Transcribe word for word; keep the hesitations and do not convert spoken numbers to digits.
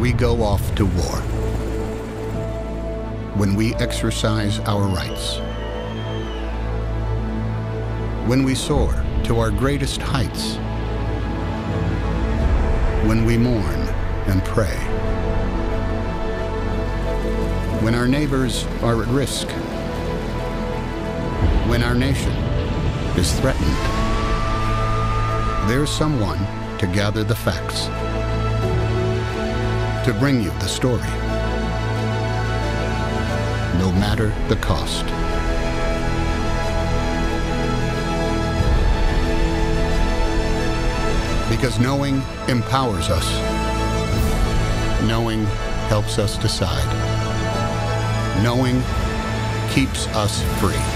we go off to war, when we exercise our rights, when we soar to our greatest heights, when we mourn and pray, when our neighbors are at risk, when our nation is threatened, there's someone to gather the facts, to bring you the story, no matter the cost. Because knowing empowers us. Knowing helps us decide. Knowing keeps us free.